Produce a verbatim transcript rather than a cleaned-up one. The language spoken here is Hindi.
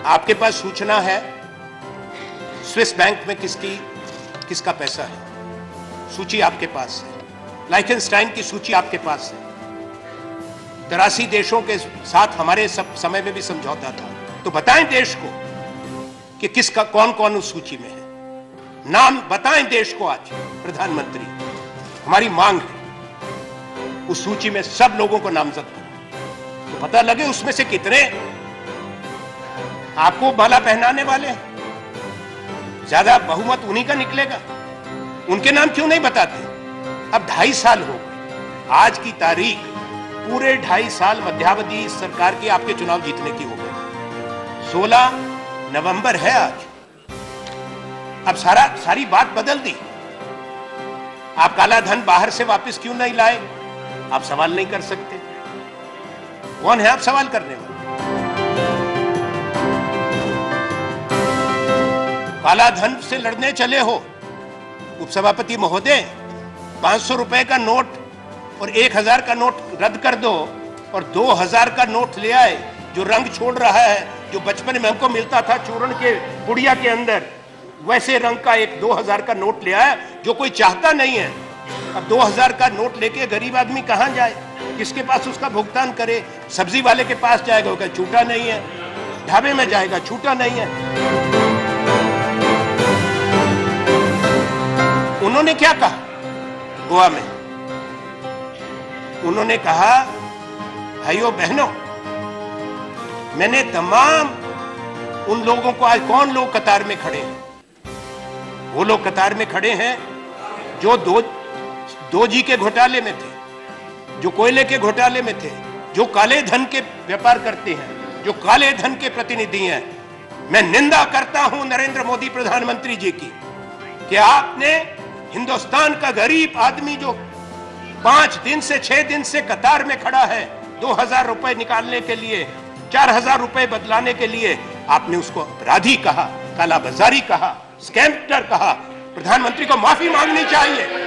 आपके पास सूचना है स्विस बैंक में किसकी किसका पैसा है, सूची आपके पास है। लाइखनस्टाइन की सूची आपके पास है। तिरासी देशों के साथ हमारे सब समय में भी समझौता था। तो बताएं देश को कि किसका कौन कौन उस सूची में है। नाम बताएं देश को। आज प्रधानमंत्री, हमारी मांग है उस सूची में सब लोगों को नामजद करो, तो पता लगे उसमें से कितने आपको माला पहनाने वाले हैं। ज्यादा बहुमत उन्हीं का निकलेगा। उनके नाम क्यों नहीं बताते? अब ढाई साल हो गए, आज की तारीख पूरे ढाई साल मध्यावधि इस सरकार की आपके चुनाव जीतने की हो गई। सोलह नवंबर है आज। अब सारा सारी बात बदल दी। आप काला धन बाहर से वापस क्यों नहीं लाए? आप सवाल नहीं कर सकते। कौन है आप सवाल करने वाले? काला धन से लड़ने चले हो उपसभापति महोदय। पांच सौ रुपए का नोट और एक हजार का नोट रद्द कर दो और दो हजार का नोट ले आए जो रंग छोड़ रहा है, जो बचपन में हमको मिलता था चूर्ण के पुड़िया के अंदर, वैसे रंग का एक दो हजार का नोट ले आया जो कोई चाहता नहीं है। अब दो हजार का नोट लेके गरीब आदमी कहां जाए, किसके पास उसका भुगतान करे? सब्जी वाले के पास जाएगा, वो कहे छूटा नहीं है। ढाबे में जाएगा, छूटा नहीं है। उन्होंने क्या कहा गोवा में? उन्होंने कहा भाइयों बहनों, मैंने तमाम उन लोगों को, आज कौन लोग कतार में खड़े हैं? वो लोग कतार में खड़े हैं जो दो दो जी के घोटाले में थे, जो कोयले के घोटाले में थे, जो काले धन के व्यापार करते हैं, जो काले धन के प्रतिनिधि हैं। मैं निंदा करता हूं नरेंद्र मोदी प्रधानमंत्री जी की कि आपने हिंदुस्तान का गरीब आदमी जो पांच दिन से छह दिन से कतार में खड़ा है दो हजार रुपए निकालने के लिए, चार हजार रुपए बदलाने के लिए, आपने उसको अपराधी कहा, कालाबाजारी कहा, स्कैमर कहा। प्रधानमंत्री को माफी मांगनी चाहिए।